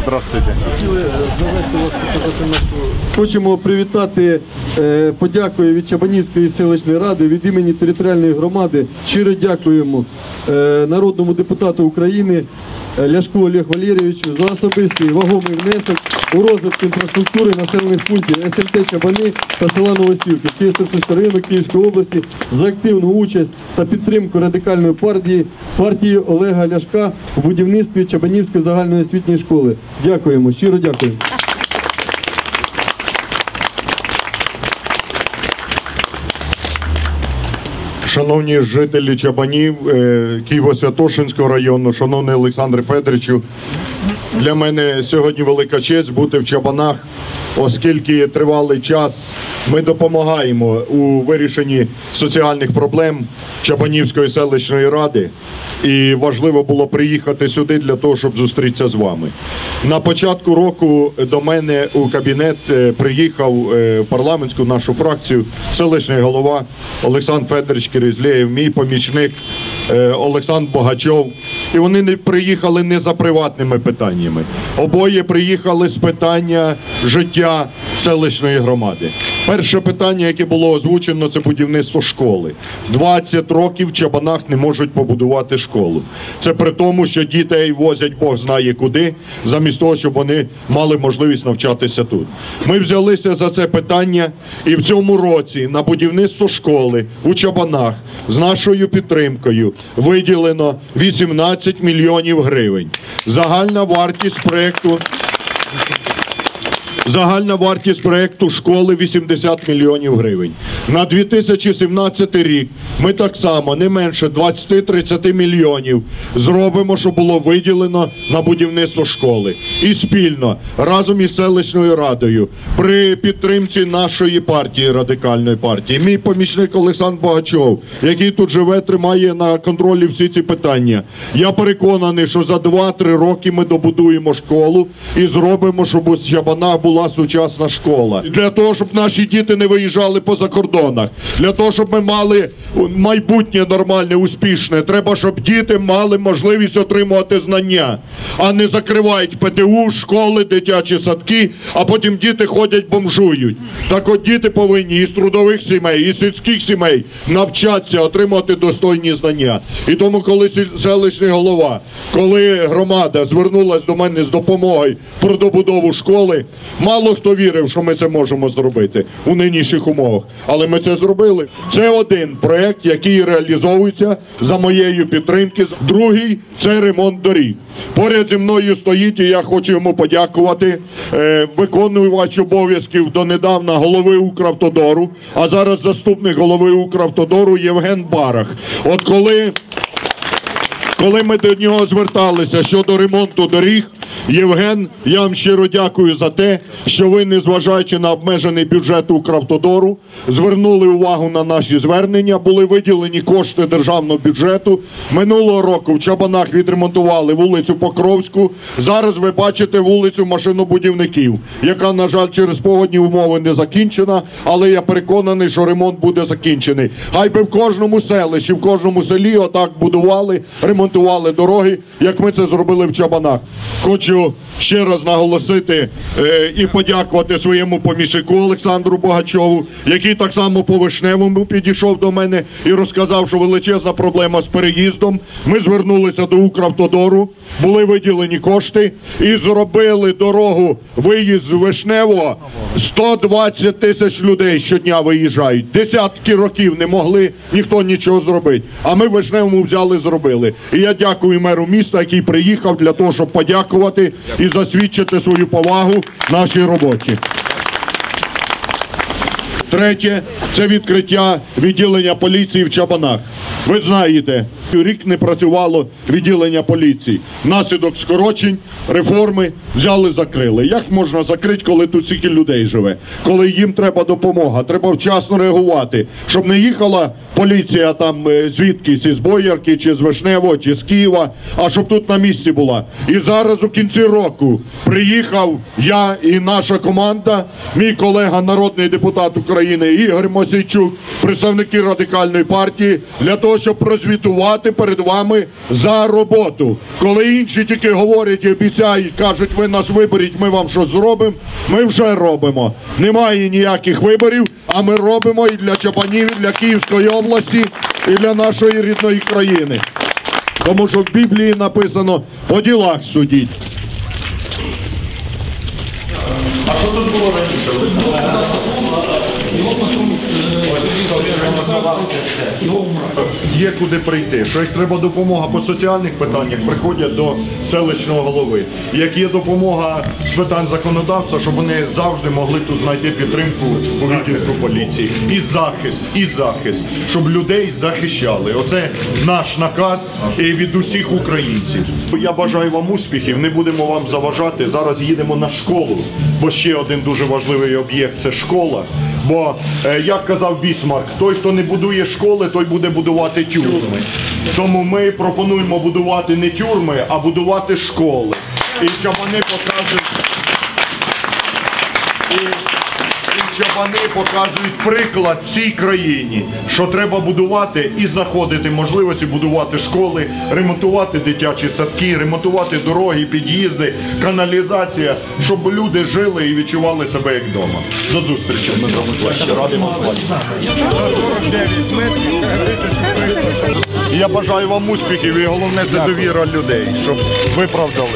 Здравствуйте. Хочемо привітати подякою від Чабанівської селищної ради від імені територіальної громади. Щиро дякуємо народному депутату України Ляшку Олегу Валерійовичу за особистий вагомий внесок у розвиток інфраструктури населених пунктів СМТ Чабани та села Новосілки Києво-Святошинського району Київської області за активну участь та підтримку радикальної партії Олега Ляшка у будівництві Чабанівської загальної освітньої школи. Дякуємо, щиро дякуємо. Шановні жителі Чабанів, Києво-Святошинського району, шановний Олександре Федоровичу, для мене сьогодні велика честь бути в Чабанах, оскільки тривалий час ми допомагаємо у вирішенні соціальних проблем Чабанівської селищної ради. І важливо було приїхати сюди для того, щоб зустрітися з вами. На початку року до мене у кабінет приїхав в парламентську нашу фракцію селищний голова Олександр Федорович Киризлєєв, мій помічник Олександр Богачов. І вони не приїхали не за приватними питаннями. Обоє приїхали з питання життя селищної громади. Перше питання, яке було озвучено, це будівництво школи. 20 років в Чабанах не можуть побудувати школу. Це при тому, що дітей возять Бог знає куди, замість того, щоб вони мали можливість навчатися тут. Ми взялися за це питання, і в цьому році на будівництво школи у Чабанах з нашою підтримкою виділено 18 мільйонів гривень. Загальна вартість проєкту школи 80 мільйонів гривень. На 2017 рік ми так само не менше 20-30 мільйонів зробимо, що було виділено на будівництво школи. І спільно, разом із селищною радою, при підтримці нашої партії, радикальної партії, мій помічник Олександр Богачов, який тут живе, тримає на контролі всі ці питання. Я переконаний, що за 2-3 роки ми добудуємо школу і зробимо, щоб у Чабанах була сучасна школа. Для того, щоб наші діти не виїжджали по закордонах, для того, щоб ми мали майбутнє нормальне, успішне, треба, щоб діти мали можливість отримувати знання, а не закривають ПТУ, школи, дитячі садки, а потім діти ходять бомжують. Так от діти повинні із трудових сімей, із сільських сімей навчатися, отримувати достойні знання. І тому, коли селищний голова, коли громада звернулась до мене з допомогою про добудову школи, мало хто вірив, що ми це можемо зробити у нинішніх умовах. Але ми це зробили. Це один проєкт, який реалізовується за моєю підтримки. Другий – це ремонт доріг. Поряд зі мною стоїть, і я хочу йому подякувати, виконувач обов'язків донедавна голови Укравтодору, а зараз заступник голови Укравтодору Євген Барах. От коли ми до нього зверталися щодо ремонту доріг, Євген, я вам щиро дякую за те, що ви, незважаючи на обмежений бюджет Укравтодору, звернули увагу на наші звернення, були виділені кошти державного бюджету. Минулого року в Чабанах відремонтували вулицю Покровську, зараз ви бачите вулицю Машинобудівників, яка, на жаль, через погодні умови не закінчена, але я переконаний, що ремонт буде закінчений. Хай би в кожному селищі, в кожному селі отак будували, ремонтували дороги, як ми це зробили в Чабанах. Хочу ще раз наголосити і подякувати своєму помічнику Олександру Богачову, який так само по Вишневому підійшов до мене і розказав, що величезна проблема з переїздом. Ми звернулися до Укравтодору, були виділені кошти і зробили дорогу, виїзд з Вишневого. 120 тисяч людей щодня виїжджають. Десятки років не могли ніхто нічого зробити. А ми в Вишневому взяли, зробили. І я дякую меру міста, який приїхав для того, щоб подякувати і засвідчити свою повагу нашій роботі. Третє – це відкриття відділення поліції в Чабанах. Ви знаєте, рік не працювало відділення поліції. Внаслідок скорочень, реформи взяли, закрили. Як можна закрити, коли тут стільки людей живе? Коли їм треба допомога, треба вчасно реагувати, щоб не їхала поліція там звідкись, із Боярки, чи з Вишневого, чи з Києва, а щоб тут на місці була. І зараз у кінці року приїхав я і наша команда, мій колега народний депутат України України, Ігор Мосійчук, представники Радикальної партії, для того, щоб прозвітувати перед вами за роботу. Коли інші тільки говорять і обіцяють, кажуть, ви нас виберіть, ми вам щось зробимо, ми вже робимо. Немає ніяких виборів, а ми робимо і для Чабанів, і для Київської області, і для нашої рідної країни. Тому що в Біблії написано «по ділах судіть». А що тут було раніше? Є куди прийти. Що як треба допомога по соціальних питаннях, приходять до селищного голови. Як є допомога з питань законодавства, щоб вони завжди могли тут знайти підтримку у відділку поліції. І захист, щоб людей захищали. Оце наш наказ від усіх українців. Я бажаю вам успіхів, не будемо вам заважати. Зараз їдемо на школу, бо ще один дуже важливий об'єкт – це школа. Бо, як казав Бісмарк, той, хто не будує школи, той буде будувати тюрми. Тому ми пропонуємо будувати не тюрми, а будувати школи. І Чабани показують приклад всій країні, що треба будувати і знаходити можливості будувати школи, ремонтувати дитячі садки, ремонтувати дороги, під'їзди, каналізація, щоб люди жили і відчували себе як вдома. До зустрічі. Радий вас бачити. Я бажаю вам успіхів і головне це довіра людей, щоб виправдали.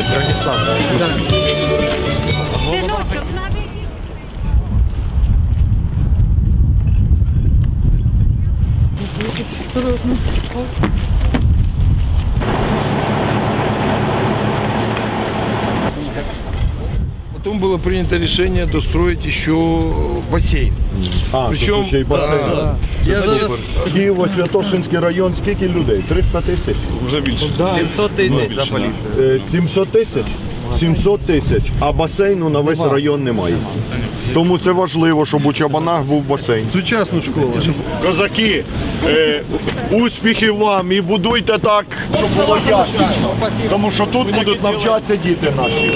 Потом было принято решение достроить еще бассейн. Причем ще й басейн. Да. Я зараз Києво-Святошинський район, скільки людей? 300 тисяч? Уже більше. 700 тисяч за поліцію. 700 тисяч? 700 тисяч, а басейну на весь район немає. Тому це важливо, щоб у Чабанах був басейн. сучасну школу. Козаки, успіхів вам і будуйте так, щоб було якісно. Тому що тут будуть навчатися діти наші.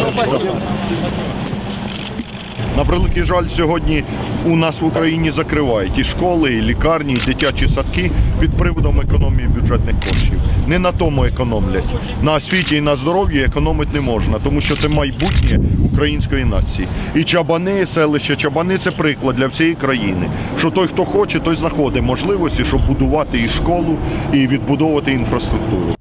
На превеликий жаль, сьогодні у нас в Україні закривають і школи, і лікарні, і дитячі садки під приводом економії бюджетних коштів. Не на тому економлять. На освіті і на здоров'ї економити не можна, тому що це майбутнє української нації. І Чабани, селище Чабани – це приклад для всієї країни, що той, хто хоче, той знаходить можливості, щоб будувати і школу, і відбудовувати інфраструктуру.